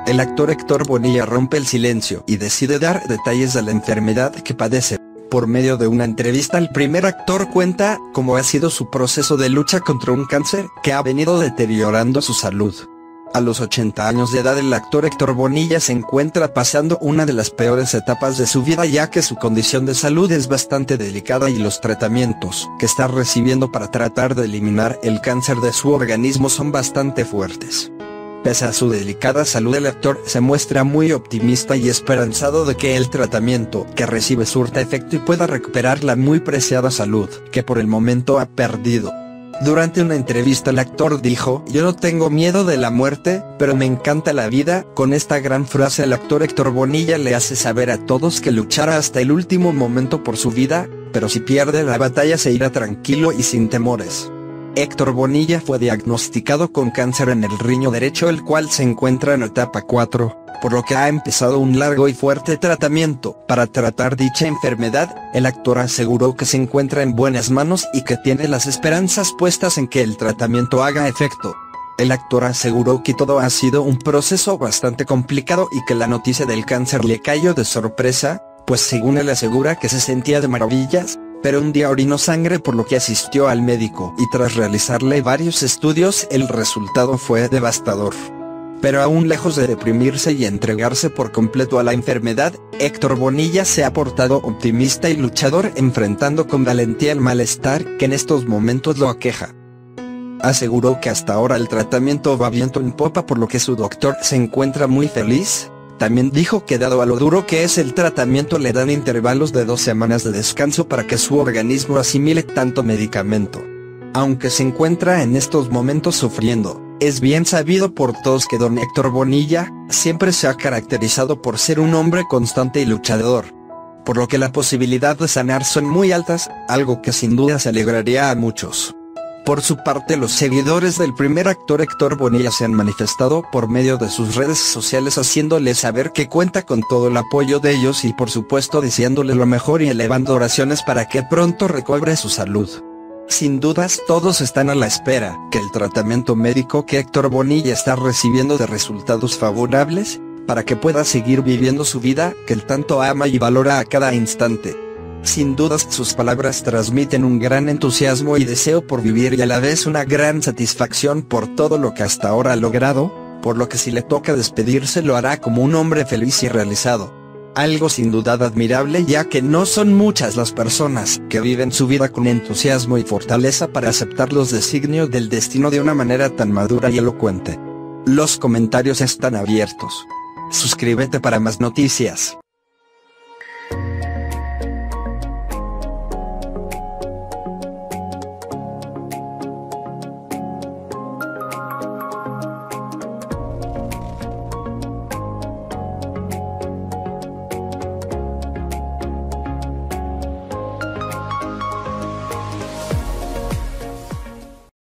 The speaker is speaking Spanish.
El actor Héctor Bonilla rompe el silencio y decide dar detalles de la enfermedad que padece. Por medio de una entrevista, el primer actor cuenta cómo ha sido su proceso de lucha contra un cáncer que ha venido deteriorando su salud. A los 80 años de edad, el actor Héctor Bonilla se encuentra pasando una de las peores etapas de su vida, ya que su condición de salud es bastante delicada y los tratamientos que está recibiendo para tratar de eliminar el cáncer de su organismo son bastante fuertes. Pese a su delicada salud, el actor se muestra muy optimista y esperanzado de que el tratamiento que recibe surta efecto y pueda recuperar la muy preciada salud que por el momento ha perdido. Durante una entrevista, el actor dijo: "Yo no tengo miedo de la muerte, pero me encanta la vida". Con esta gran frase, el actor Héctor Bonilla le hace saber a todos que luchará hasta el último momento por su vida, pero si pierde la batalla se irá tranquilo y sin temores. Héctor Bonilla fue diagnosticado con cáncer en el riño derecho, el cual se encuentra en etapa 4, por lo que ha empezado un largo y fuerte tratamiento para tratar dicha enfermedad. El actor aseguró que se encuentra en buenas manos y que tiene las esperanzas puestas en que el tratamiento haga efecto. El actor aseguró que todo ha sido un proceso bastante complicado y que la noticia del cáncer le cayó de sorpresa, pues según él asegura que se sentía de maravillas, pero un día orinó sangre, por lo que asistió al médico y tras realizarle varios estudios el resultado fue devastador. Pero aún lejos de deprimirse y entregarse por completo a la enfermedad, Héctor Bonilla se ha portado optimista y luchador, enfrentando con valentía el malestar que en estos momentos lo aqueja. Aseguró que hasta ahora el tratamiento va viento en popa, por lo que su doctor se encuentra muy feliz. También dijo que dado a lo duro que es el tratamiento, le dan intervalos de 2 semanas de descanso para que su organismo asimile tanto medicamento. Aunque se encuentra en estos momentos sufriendo, es bien sabido por todos que don Héctor Bonilla siempre se ha caracterizado por ser un hombre constante y luchador, por lo que la posibilidad de sanar son muy altas, algo que sin duda se alegraría a muchos. Por su parte, los seguidores del primer actor Héctor Bonilla se han manifestado por medio de sus redes sociales, haciéndole saber que cuenta con todo el apoyo de ellos y por supuesto deseándole lo mejor y elevando oraciones para que pronto recobre su salud. Sin dudas, todos están a la espera que el tratamiento médico que Héctor Bonilla está recibiendo dé resultados favorables, para que pueda seguir viviendo su vida que él tanto ama y valora a cada instante. Sin dudas, sus palabras transmiten un gran entusiasmo y deseo por vivir y a la vez una gran satisfacción por todo lo que hasta ahora ha logrado, por lo que si le toca despedirse lo hará como un hombre feliz y realizado. Algo sin duda admirable, ya que no son muchas las personas que viven su vida con entusiasmo y fortaleza para aceptar los designios del destino de una manera tan madura y elocuente. Los comentarios están abiertos. Suscríbete para más noticias.